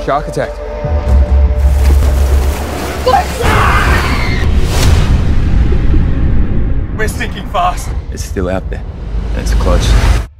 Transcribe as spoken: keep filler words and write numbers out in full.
Shark attack. We're sinking fast. It's still out there, and it's close.